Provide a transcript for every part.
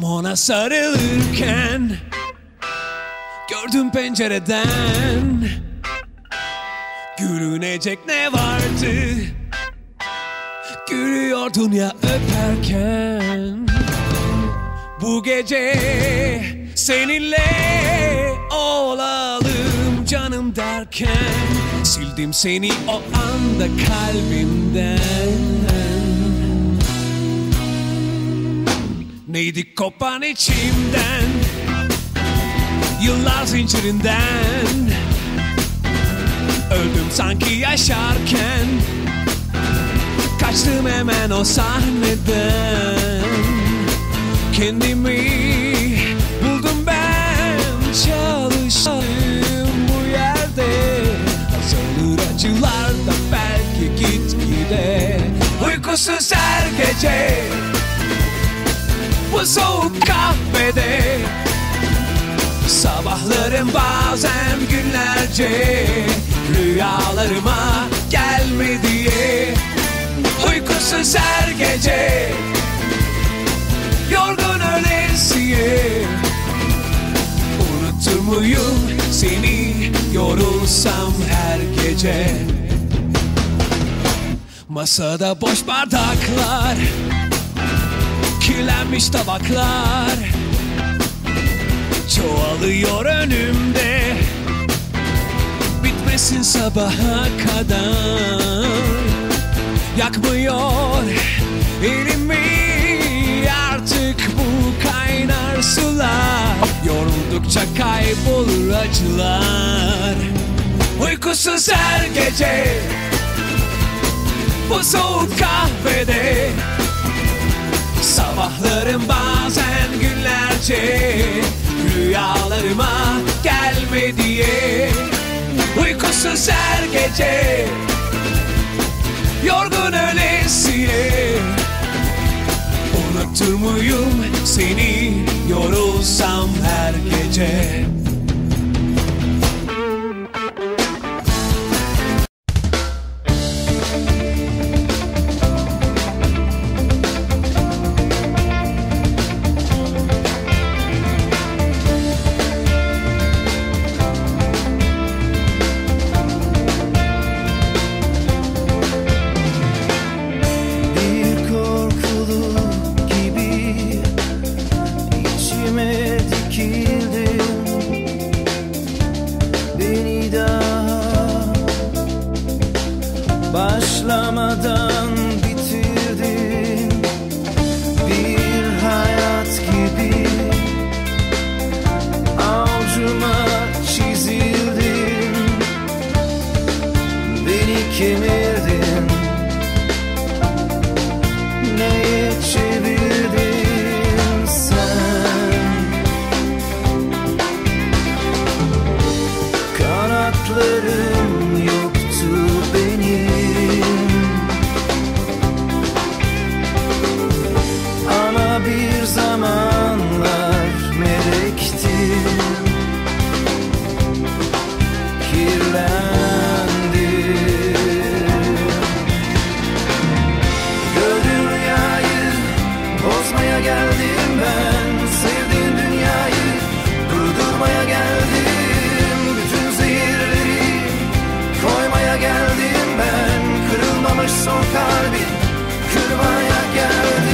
Ona sarılırken gördüm pencereden, gülünecek ne vardı, gülüyordun ya öperken. Bu gece seninle olalım canım derken, sildim seni o anda kalbimden. Neydi kopan içimden, yıllar zincirinden. Öldüm sanki yaşarken, kaçtım hemen o sahneden. Kendimi buldum ben, çalıştım bu yerde. Azalır acılar da belki gitgide. Uykusuz her gece, bu soğuk kahvede. Sabahlarım bazen günlerce, rüyalarıma gelme diye. Uykusuz her gece, yorgun ölesiye. Unutur muyum seni yorulsam her gece? Masada boş bardaklar, kirlenmiş tabaklar çoğalıyor önümde. Bitmesin sabaha kadar. Yakmıyor elimi artık bu kaynar sular. Yoruldukça kaybolur acılar. Uykusuz her gece, bu soğuk kahvede. Sabahlarım bazen günlerce, rüyalarıma gelme diye. Uykusuz her gece, yorgun ölesiye. Unutur muyum seni yorulsam her gece? Başlamadan bitirdin bir hayat gibi. Avcuma çizildin, beni kemirdin. Neye çevirdin sen? Kanatlarım yoktu benim, bir zamanlar melektim. Kirlendim. Gördüğün rüyayı bozmaya geldim ben. Sevdiğin dünyayı durdurmaya geldim. Bütün zehirleri koymaya geldim ben. Kırılmamış son kalbi kırmaya geldim.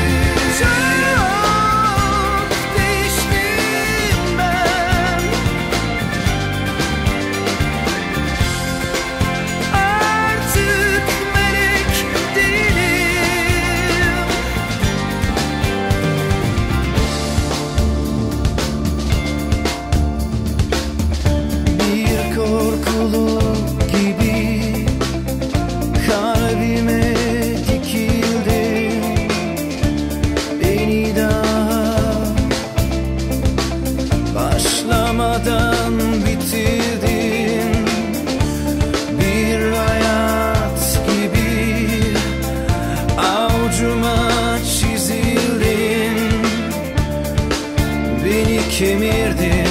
Başlamadan bitirdin bir hayat gibi. Avcuma çizildin, beni kemirdin.